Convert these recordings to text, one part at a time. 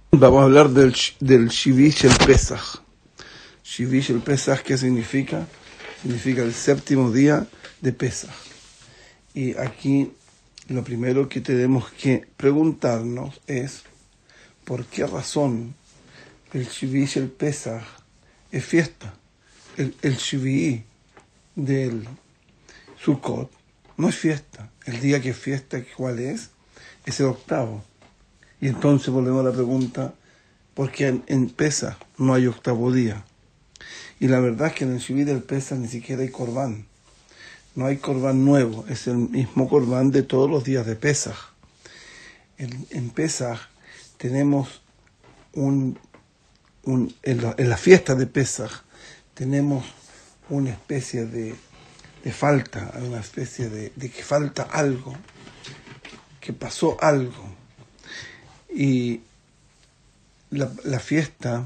Vamos a hablar del Shivish el Pesach. Shivish el Pesach, ¿qué significa? Significa el séptimo día de Pesach. Y aquí lo primero que tenemos que preguntarnos es ¿por qué razón el Shivish el Pesach es fiesta? El Shiví del Sukkot no es fiesta. El día que es fiesta, ¿cuál es? Es el octavo. Y entonces volvemos a la pregunta, ¿por qué en Pesach no hay octavo día? Y la verdad es que en el Shiví del Pesach ni siquiera hay corbán. No hay corbán nuevo, es el mismo corbán de todos los días de Pesach. En Pesach tenemos en la fiesta de Pesach tenemos una especie de falta, una especie de que falta algo, que pasó algo. Y la fiesta,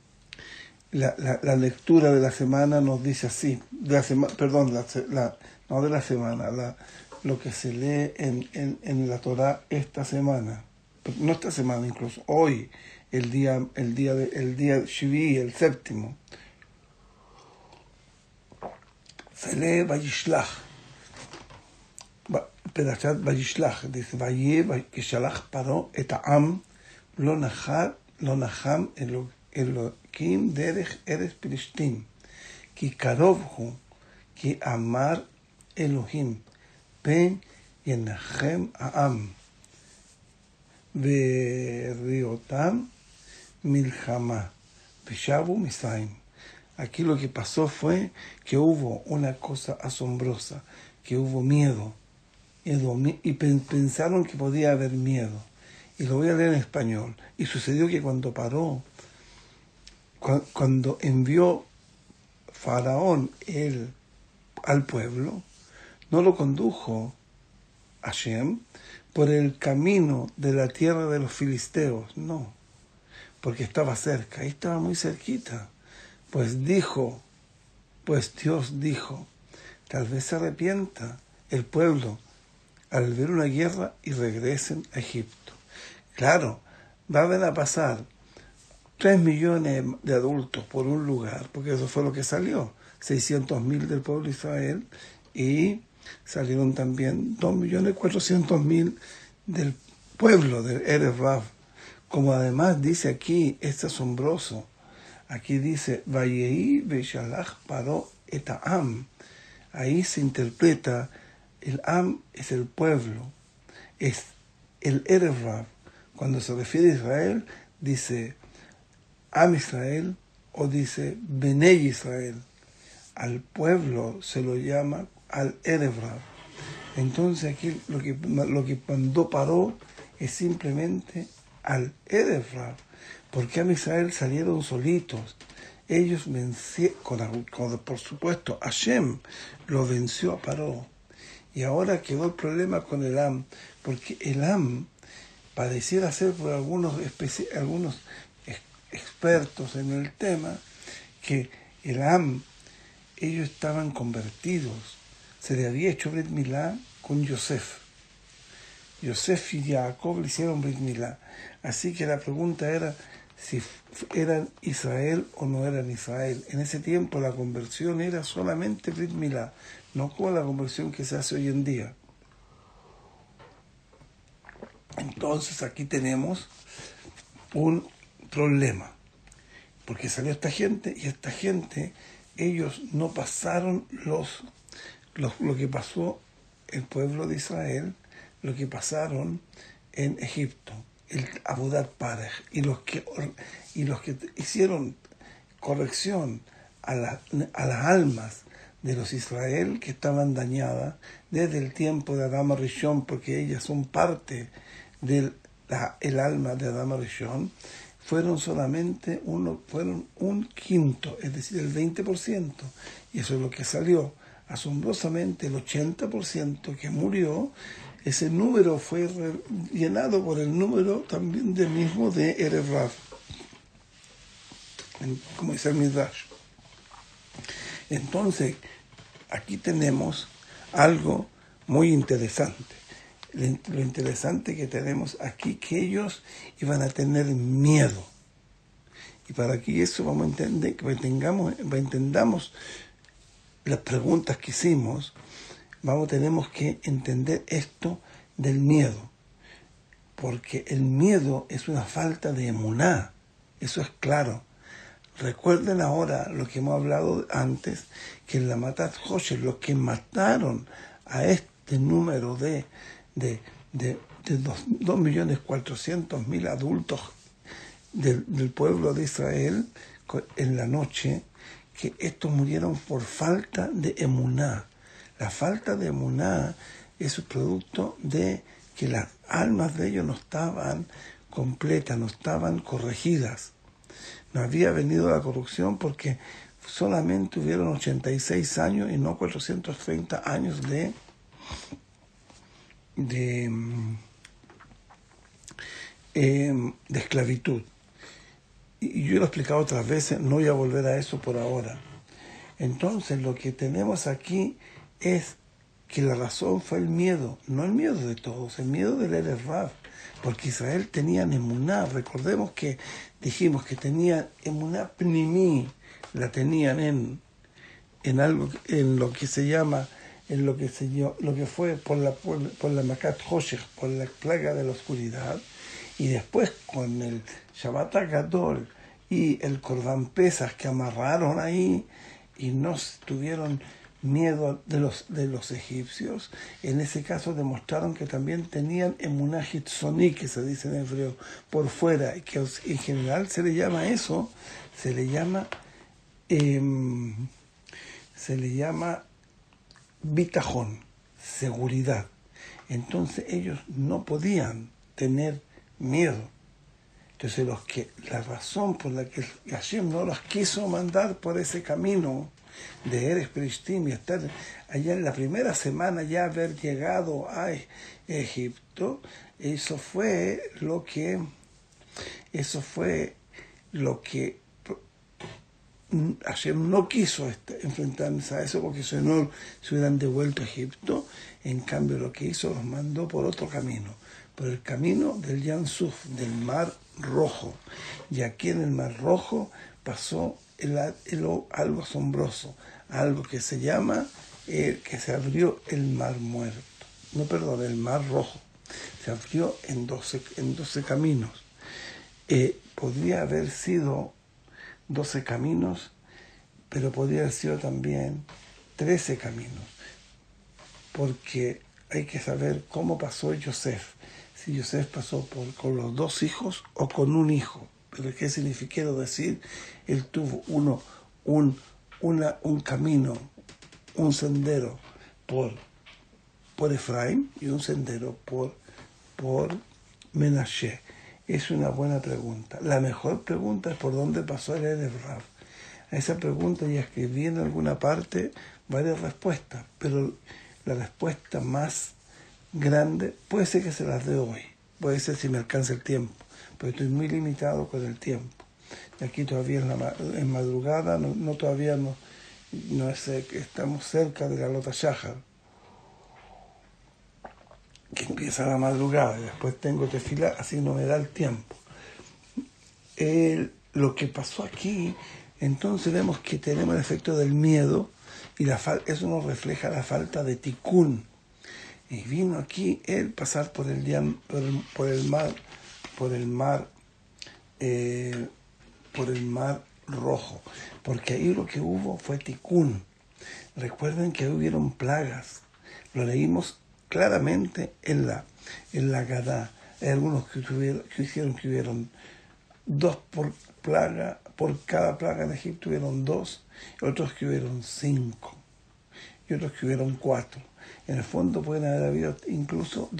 la lectura de la semana nos dice así, lo que se lee en la Torá esta semana, no esta semana, incluso hoy, el día Shiví, el séptimo, se lee Vayishlach, Perashat Vayishlach, dice Vaye Keshalach Paró et Ha'am lo nacham Elohim derech eres Pilishtim ki karov hu ki amar Elohim pen yenachem ha'am ve'riotam milchama veshavu Misraim. Aquí lo que pasó fue que hubo una cosa asombrosa, que hubo miedo, y pensaron que podía haber miedo. Y lo voy a leer en español. Y sucedió que cuando paró, cuando envió Faraón al pueblo, no lo condujo Hashem por el camino de la tierra de los filisteos, no, porque estaba cerca, ahí estaba muy cerquita. Pues Dios dijo, tal vez se arrepienta el pueblo al ver una guerra y regresen a Egipto. Claro, van a pasar 3 millones de adultos por un lugar, porque eso fue lo que salió, 600.000 del pueblo de Israel, y salieron también 2.400.000 del pueblo del Erev Rav. Como además dice aquí, es asombroso, aquí dice, Vayehi Veshalach Paró et Ha'am. Ahí se interpreta, el Am es el pueblo, es el Erev Rav. Cuando se refiere a Israel, dice Am Israel o dice Benei Israel. Al pueblo se lo llama al Erev Rav. Entonces aquí lo que mandó Paró es simplemente al Erev Rav, porque Am Israel salieron solitos. Ellos vencieron, por supuesto, Hashem lo venció a Paró. Y ahora quedó el problema con el Am, porque el Am pareciera ser por algunos expertos en el tema, que el Am, ellos estaban convertidos. Se le había hecho Brit Milá con Yosef. Yosef y Jacob le hicieron Brit Milá. Así que la pregunta era si eran Israel o no eran Israel. En ese tiempo la conversión era solamente Brit Milá, no como la conversión que se hace hoy en día. Entonces aquí tenemos un problema, porque salió esta gente, y esta gente, ellos no pasaron lo que pasó el pueblo de Israel, lo que pasaron en Egipto, el Avodat Pareh, y los que hicieron corrección a las almas de los Israel que estaban dañadas desde el tiempo de Adán Rishon, porque ellas son parte del alma de Adán Rishon, fueron un quinto, es decir, el 20%, y eso es lo que salió. Asombrosamente, el 80% que murió, ese número fue llenado por el número también del mismo de Erev Rav, como dice el Midrash. Entonces, aquí tenemos algo muy interesante. Lo interesante que tenemos aquí, que ellos iban a tener miedo. Y para que eso vamos a entender, que entendamos las preguntas que hicimos, tenemos que entender esto del miedo. Porque el miedo es una falta de emuná, eso es claro. Recuerden ahora lo que hemos hablado antes, que en la Matat Hosher, los que mataron a este número de 2.400.000 adultos del pueblo de Israel en la noche, que estos murieron por falta de emuná. La falta de emuná es un producto de que las almas de ellos no estaban completas, no estaban corregidas. No había venido la corrupción porque solamente hubieron 86 años y no 430 años de esclavitud. Y yo lo he explicado otras veces, no voy a volver a eso por ahora. Entonces lo que tenemos aquí es que la razón fue el miedo, no el miedo de todos, el miedo del Erev Rav, porque Israel tenía emuná. Recordemos que dijimos que tenían emuná pnimí, la tenían en algo, en lo que se llama, en lo que fue por la Makat Hoshech, por la plaga de la oscuridad, y después con el Shabbat Gadol y el Korban Pesach que amarraron ahí y no tuvieron miedo de los egipcios, en ese caso demostraron que también tenían emuná hitzoní, que se dice en hebreo, por fuera, y que en general se le llama eso, se le llama bitajón, seguridad. Entonces ellos no podían tener miedo. Entonces la razón por la que Hashem no los quiso mandar por ese camino de Eres Perishtim y estar allá en la primera semana ya haber llegado a Egipto, eso fue lo que Hashem no quiso enfrentarse a eso, porque si no se hubieran devuelto a Egipto. En cambio lo que hizo, los mandó por otro camino, por el camino del Yam Suf, del Mar Rojo. Y aquí en el Mar Rojo pasó algo asombroso, algo que se llama, que se abrió el Mar Muerto, el Mar Rojo. Se abrió en 12 caminos. Podría haber sido 12 caminos, pero podría haber sido también 13 caminos, porque hay que saber cómo pasó Yosef. Si Yosef pasó con los 2 hijos o con un hijo. Pero ¿qué significa? Quiero decir, él tuvo un camino, un sendero por Efraín y un sendero por Menashe. Es una buena pregunta. La mejor pregunta es por dónde pasó el Erev Rav. A esa pregunta ya escribí en alguna parte varias respuestas, pero la respuesta más grande puede ser que se las dé hoy, puede ser si me alcanza el tiempo, pero estoy muy limitado con el tiempo. Y aquí todavía en madrugada, todavía no es que estamos cerca de la Lota Shahar, que empieza la madrugada, y después tengo tefilá, así no me da el tiempo. Lo que pasó aquí, entonces vemos que tenemos el efecto del miedo, y eso nos refleja la falta de tikkun. Y vino aquí él pasar por el mar rojo, porque ahí lo que hubo fue tikkun. Recuerden que hubieron plagas, lo leímos claramente en la Gadá. Hay algunos que hicieron que hubieron 2 por plaga, por cada plaga en Egipto hubieron 2, otros que hubieron 5, y otros que hubieron 4. En el fondo pueden haber habido incluso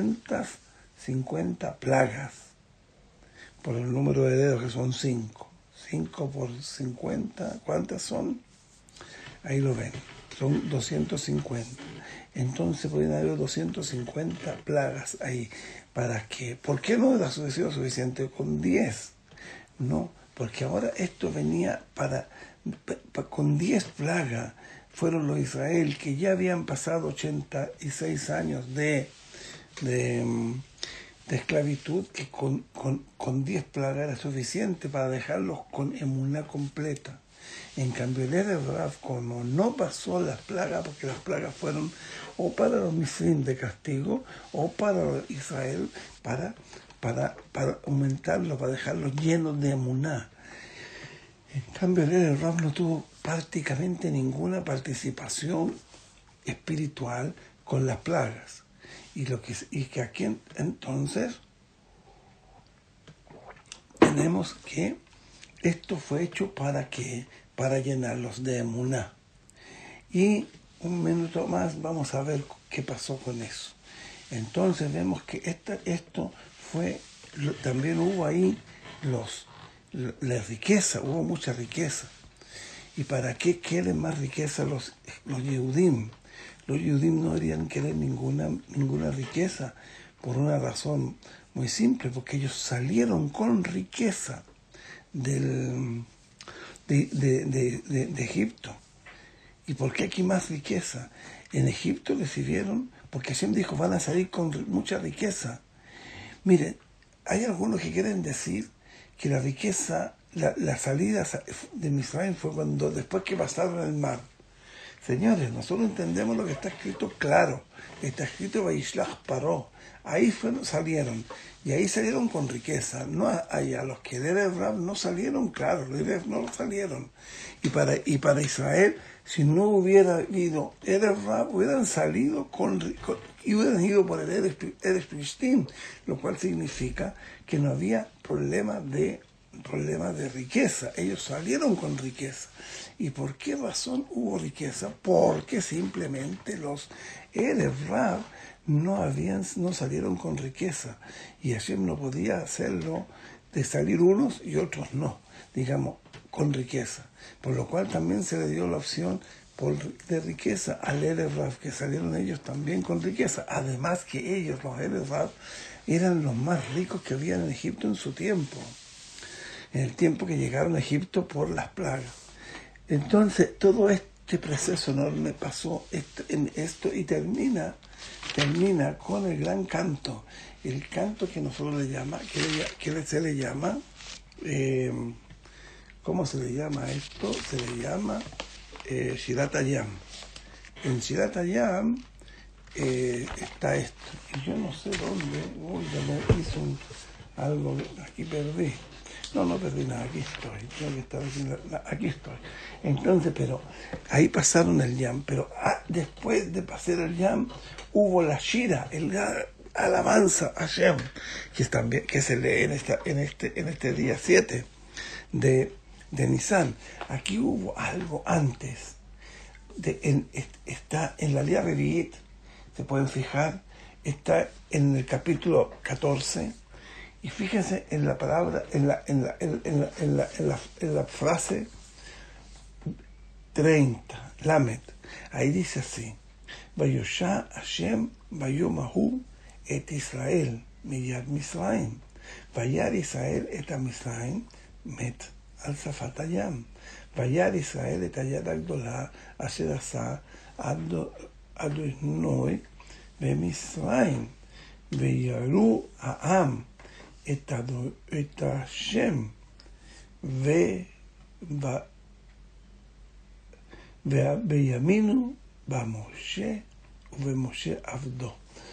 250 plagas, por el número de dedos que son 5. 5 por 50, ¿cuántas son? Ahí lo ven, son 250. Entonces pueden haber 250 plagas ahí. ¿Para qué? ¿Por qué no era suficiente con 10? No, porque ahora esto venía con 10 plagas. Fueron los Israel que ya habían pasado 86 años de de esclavitud, que con 10 plagas era suficiente para dejarlos con emuná completa. En cambio, el Erev Rav, como no pasó las plagas, porque las plagas fueron o para los misrim de castigo, o para Israel, para aumentarlo, para dejarlos llenos de emuná. En cambio, el Erev Rav no tuvo prácticamente ninguna participación espiritual con las plagas. Y que aquí entonces tenemos que esto fue hecho para que para llenarlos de emuná. Y un minuto más vamos a ver qué pasó con eso. Entonces vemos que esto fue, también hubo ahí la riqueza, hubo mucha riqueza. ¿Y para qué quieren más riqueza los Yehudim? Los Yehudim no deberían querer ninguna riqueza por una razón muy simple, porque ellos salieron con riqueza de Egipto. ¿Y por qué aquí más riqueza? En Egipto recibieron, porque Hashem dijo, van a salir con mucha riqueza. Miren, hay algunos que quieren decir que la riqueza, la salida de Misraim fue después que pasaron el mar. Señores, nosotros entendemos lo que está escrito claro. Está escrito Vaishlach Paró. Ahí salieron. Y ahí salieron con riqueza. No allá los que de Erev Rav no salieron, claro, los Erev no salieron. Y para Israel, si no hubiera habido Erev Rav, hubieran salido y hubieran ido por el Erev Pristin, lo cual significa que no había problema de riqueza. Ellos salieron con riqueza. ¿Y por qué razón hubo riqueza? Porque simplemente los Erev Rav no salieron con riqueza, y Hashem no podía hacerlo de salir unos y otros no, digamos, con riqueza, por lo cual también se le dio la opción de riqueza al Erev Rav, que salieron ellos también con riqueza, además que ellos, los Erev Rav, eran los más ricos que habían en Egipto en su tiempo, en el tiempo que llegaron a Egipto por las plagas. Entonces todo este proceso enorme pasó en esto y termina con el gran canto, el canto que nosotros le llama, se le llama, ¿cómo se le llama esto? Se le llama Shirat Hayam. En Shirat Hayam está esto, y yo no sé dónde, ya me hizo algo, aquí perdí. No perdí nada, aquí estoy. Tengo que estar aquí estoy. Entonces, pero ahí pasaron el Yam, pero después de pasar el Yam, hubo la Shira, el alabanza a Hashem, que se lee en este día 7 de Nisan. Aquí hubo algo antes. Está en la Lía Revi'it, se pueden fijar, está en el capítulo 14. Y fíjense en la palabra, en la frase 30, Lamed. Ahí dice así: Vayosha Hashem Vayomahu et Israel miyad Misraim. Vayar Israel et Misraim met al Safat Hayam. Vayar Israel et Hayad Agdolah asher asa Adonai beMisraim. Veyaru Ha'am את השם ויאמינו במשה ובמשה עבדו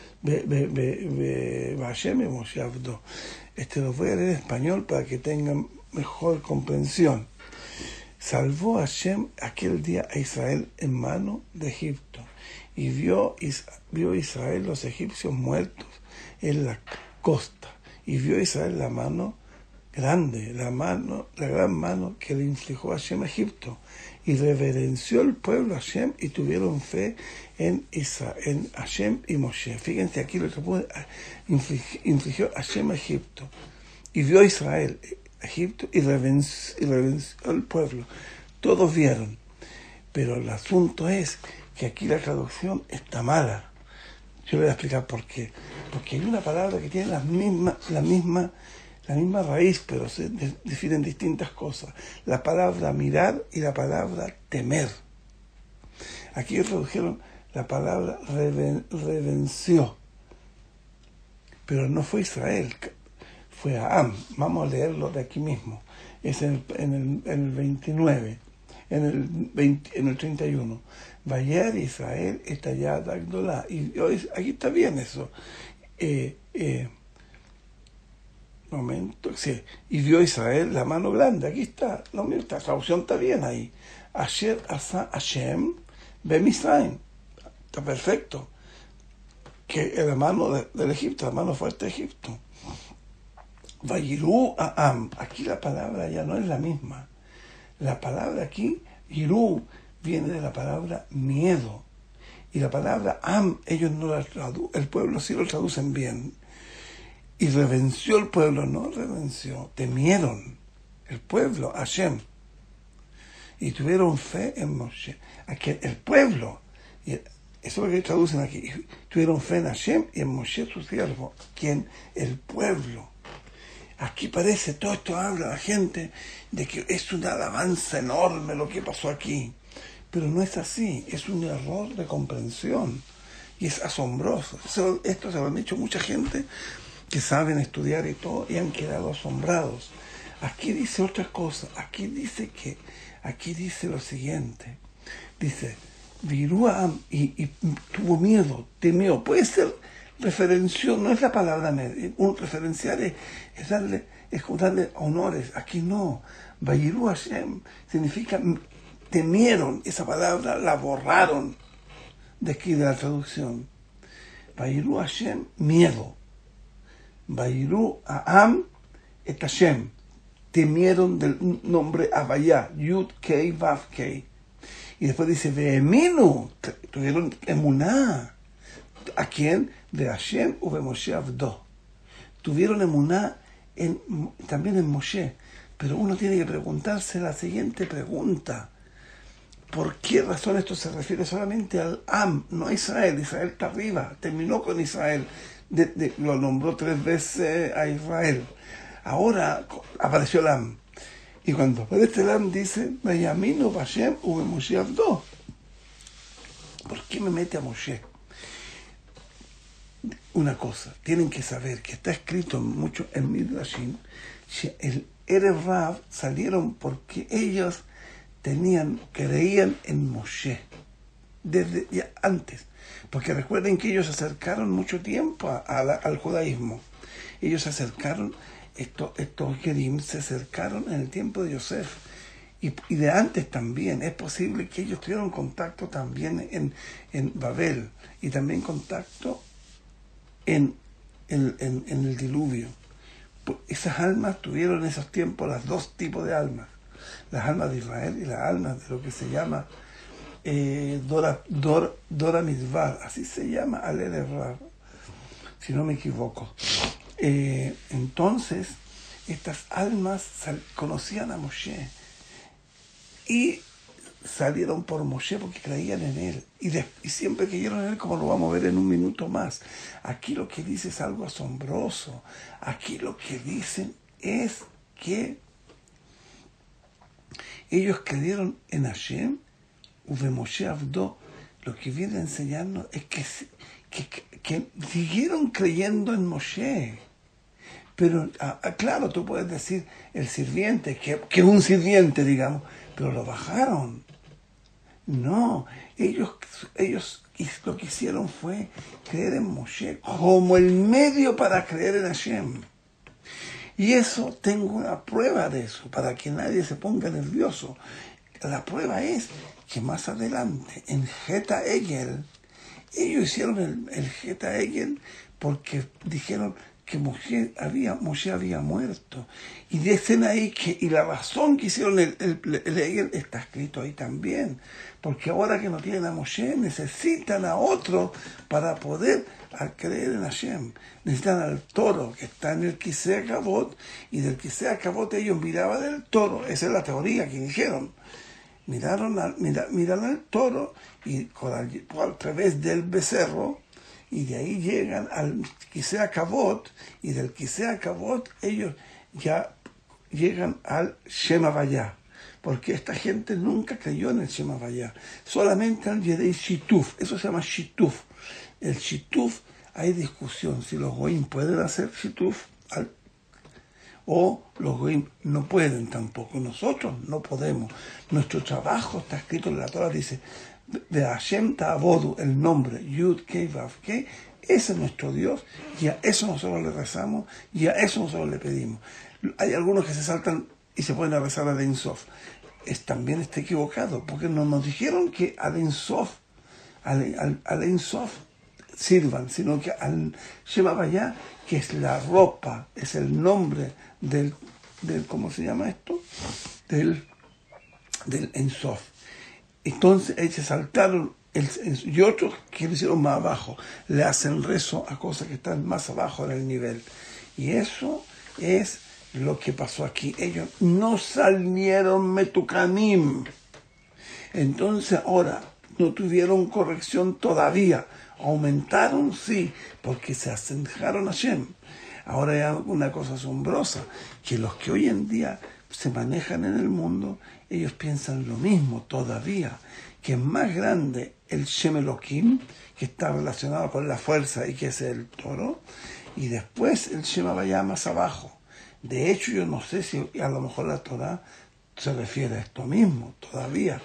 והשם במשה עבדו. Lo voy a leer en español para que tengan mejor comprensión. Salvó Hashem aquel día a Israel en mano de Egipto, y vio Israel los egipcios muertos en la costa. Y vio Israel la mano grande, la gran mano que le infligió Hashem a Egipto. Y reverenció el pueblo a Hashem y tuvieron fe en Hashem y Moshe. Fíjense aquí lo que infligió Hashem a Egipto. Y vio Israel a Egipto y revenció el pueblo. Todos vieron. Pero el asunto es que aquí la traducción está mala. Yo le voy a explicar por qué. Porque hay una palabra que tiene la misma raíz, pero se definen distintas cosas. La palabra mirar y la palabra temer. Aquí tradujeron la palabra revenció. pero no fue Israel, fue Am. Vamos a leerlo de aquí mismo. Es en el 29, en el 31. Vayer Israel estallad Agdolá. Y hoy, aquí está bien eso. Momento, sí. Y vio Israel la mano grande. Aquí está. No, mira, esta traducción está bien ahí. Asher asa Hashem bemisraim. Está perfecto. Que la mano del Egipto, la mano fuerte de Egipto. Vayirú a Am. Aquí la palabra ya no es la misma. La palabra aquí, Yirú, viene de la palabra miedo. Y la palabra Am, ellos no la traducen, el pueblo sí lo traducen bien. Y revenció el pueblo, no revenció, temieron el pueblo, Hashem. Y tuvieron fe en Moshe. Aquí el pueblo, y eso es lo que traducen aquí, tuvieron fe en Hashem y en Moshe su siervo. ¿Quién? El pueblo. Aquí parece, todo esto habla a la gente de que es una alabanza enorme lo que pasó aquí. Pero no es así, es un error de comprensión. Y es asombroso. Esto se lo han dicho mucha gente que saben estudiar y todo, y han quedado asombrados. Aquí dice otra cosa, aquí dice lo siguiente. Dice, Viruam, y tuvo miedo, temió. Puede ser referención, no es la palabra un referenciar es darle honores. Aquí no. Vayiru Hashem significa temieron. Esa palabra la borraron de aquí de la traducción. Vayiru Hashem, miedo. Vayiru Am et Hashem. Temieron del nombre Havaya, Yud Kei Vav Kei. Y después dice, Ve'eminu, tuvieron emuná. ¿A quién? De Hashem u Moshe Avdo. Tuvieron emuná también en Moshe. Pero uno tiene que preguntarse la siguiente pregunta. ¿Por qué razón esto se refiere solamente al Am, no a Israel? Israel está arriba, terminó con Israel. Lo nombró 3 veces a Israel. Ahora apareció el Am. Y cuando aparece el Am dice, Vayaminu Hashem u Moshe Avdo. ¿Por qué me mete a Moshe? Una cosa, tienen que saber que está escrito mucho en Midrashim, el Erev Rav salieron porque ellos creían en Moshe, desde ya antes, porque recuerden que ellos se acercaron mucho tiempo al judaísmo. Ellos se acercaron, estos Gerim se acercaron en el tiempo de Yosef, y de antes también. Es posible que ellos tuvieron contacto también en Babel, y también contacto en el diluvio. Esas almas tuvieron en esos tiempos las dos tipos de almas, las almas de Israel y las almas de lo que se llama Dora Midbar, así se llama al Erev Rav, si no me equivoco. Entonces estas almas conocían a Moshe y salieron por Moshe porque creían en él, y siempre creyeron en él, como lo vamos a ver en un minuto más. Aquí lo que dice es algo asombroso. Aquí lo que dicen es que ellos creyeron en Hashem, Uve Moshe Avdo. Lo que viene a enseñarnos es que siguieron creyendo en Moshe. Pero, claro, tú puedes decir el sirviente, que es un sirviente, digamos, pero lo bajaron. No, ellos lo que hicieron fue creer en Moshe como el medio para creer en Hashem. Y eso, tengo una prueba de eso, para que nadie se ponga nervioso. La prueba es que más adelante, en Geta Egel, ellos hicieron el Geta Egel porque dijeron que Moshe había muerto. Y dicen ahí y la razón que hicieron el Egel está escrito ahí también. Porque ahora que no tienen a Moshe, necesitan a otro para poder creer en Hashem. Necesitan al toro que está en el Kisei Kavod, y del Kisei Kavod ellos miraban el toro. Esa es la teoría que dijeron. Miraron al toro y a través del becerro, y de ahí llegan al Kisei Kavod, y del Kisei Kavod ellos ya llegan al Shem Havaya, porque esta gente nunca creyó en el Shem Havaya, solamente al Yedei Shituf. Eso se llama Shituf. El Shituf, hay discusión si los goim pueden hacer shituf o los goim no pueden tampoco. Nosotros no podemos. Nuestro trabajo está escrito en la Torah, dice de Hashem Ta'avodu, el nombre Yud Kei Vav Kei, ese es nuestro Dios, y a eso nosotros le rezamos, y a eso nosotros le pedimos. Hay algunos que se saltan y se pueden rezar a Ein Sof. También está equivocado, porque no nos dijeron que al Ein Sof sirvan, sino que al Shema Vaya, que es la ropa, es el nombre del ¿cómo se llama esto? Del Ein Sof. Entonces ellos se saltaron y otros que lo hicieron más abajo, le hacen rezo a cosas que están más abajo en el nivel. Y eso es lo que pasó aquí. Ellos no salieron metucanim. Entonces ahora no tuvieron corrección todavía. Aumentaron, sí, porque se asemejaron a Hashem. Ahora hay una cosa asombrosa, que los que hoy en día se manejan en el mundo, ellos piensan lo mismo todavía, que es más grande el Shem Elohim, que está relacionado con la fuerza y que es el toro, y después el Shema Vaya más abajo. De hecho, yo no sé si a lo mejor la Torah se refiere a esto mismo todavía,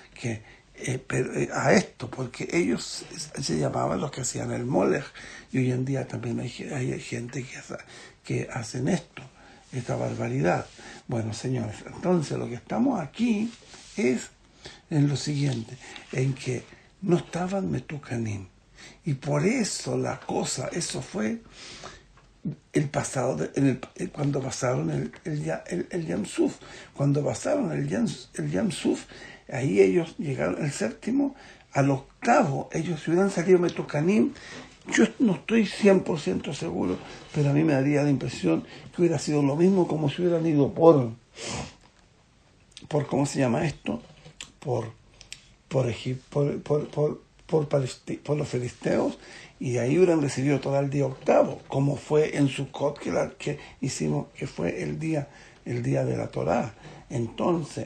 a esto, porque ellos se llamaban los que hacían el molech, y hoy en día también hay gente que hacen esto, esta barbaridad. Bueno, señores, entonces lo que estamos aquí es en lo siguiente, en que no estaban metucanim, y por eso la cosa, eso fue el pasado, cuando pasaron el Yam Suf, cuando pasaron el Yam Suf, ahí ellos llegaron, el séptimo, al octavo, ellos si hubieran salido metucanim, yo no estoy 100% seguro, pero a mí me daría la impresión que hubiera sido lo mismo como si hubieran ido por ¿cómo se llama esto? Por los filisteos, y de ahí hubieran recibido todo el día octavo, como fue en Sukkot que hicimos, que fue el día de la Torá. Entonces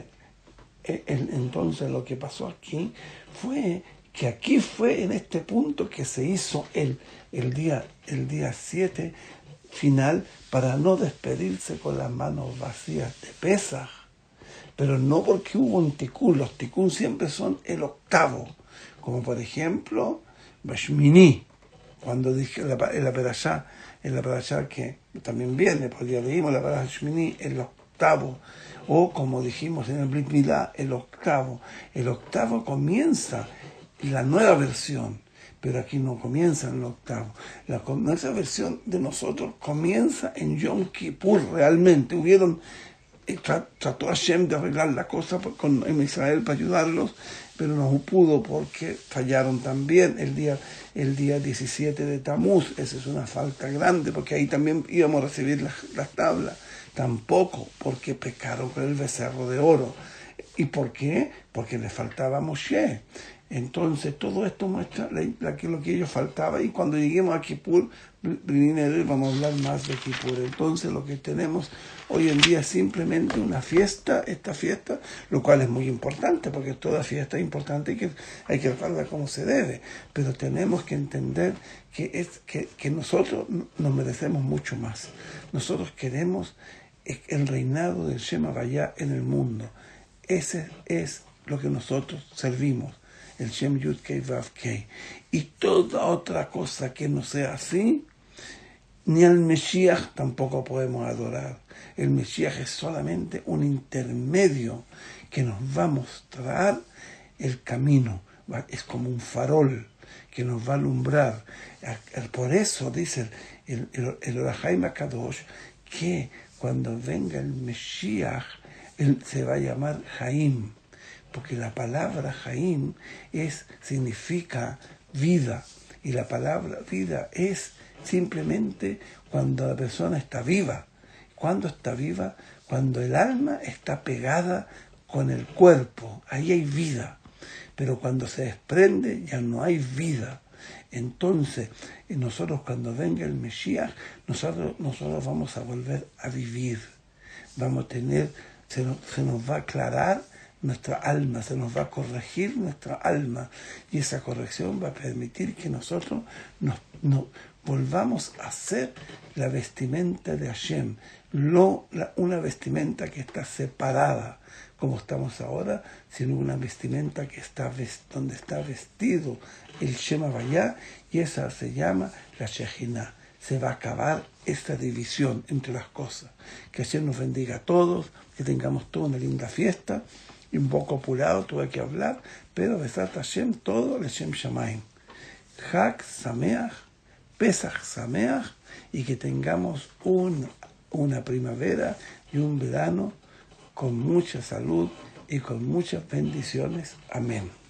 lo que pasó aquí fue que aquí fue en este punto que se hizo el día 7 final, para no despedirse con las manos vacías de Pesaj, pero no porque hubo un tikún. Los tikún siempre son el octavo, como por ejemplo Bashmini, cuando dije en la perashá que también viene, porque ya leímos la perashá Shmini, el octavo, o como dijimos en el Brit Milá, el octavo comienza la nueva versión, pero aquí no comienza en el octavo. La nueva versión de nosotros comienza en Yom Kippur. Realmente trató Hashem de arreglar la cosa en Israel para ayudarlos, pero no pudo porque fallaron también el día 17 de Tamuz. Esa es una falta grande, porque ahí también íbamos a recibir las tablas. Tampoco, porque pecaron con el becerro de oro. ¿Y por qué? Porque le faltaba Moshe. Entonces todo esto muestra lo que ellos faltaba, y cuando lleguemos a Kippur, vamos a hablar más de Kippur. Entonces lo que tenemos hoy en día es simplemente una fiesta, esta fiesta, lo cual es muy importante, porque toda fiesta es importante y que hay que hacerla como se debe, pero tenemos que entender que nosotros nos merecemos mucho más. Nosotros queremos el reinado del Shema Vaya en el mundo. Ese es lo que nosotros servimos, el Shem Yud Kei Vav Kei. Y toda otra cosa que no sea así, ni al Mesías tampoco podemos adorar. El Mesías es solamente un intermedio que nos va a mostrar el camino. Es como un farol que nos va a alumbrar. Por eso dice el Or HaChaim HaKadosh que cuando venga el Mesías, él se va a llamar Jaim, porque la palabra Jaim significa vida, y la palabra vida es simplemente cuando la persona está viva. ¿Cuándo está viva? Cuando el alma está pegada con el cuerpo, ahí hay vida, pero cuando se desprende ya no hay vida. Entonces, nosotros cuando venga el Mesías, nosotros vamos a volver a vivir, vamos a tener, se nos va a aclarar nuestra alma, se nos va a corregir nuestra alma, y esa corrección va a permitir que nosotros nos volvamos a ser la vestimenta de Hashem, una vestimenta que está separada, como estamos ahora, sino una vestimenta que está donde está vestido el Shem Havayá, y esa se llama la Shejinah. Se va a acabar esta división entre las cosas. Que Hashem nos bendiga a todos, que tengamos toda una linda fiesta, y un poco apurado tuve que hablar, pero Besat Hashem todo el Shem Shamayim. Hag Sameach, Pesach Sameach, y que tengamos una primavera y un verano con mucha salud y con muchas bendiciones. Amén.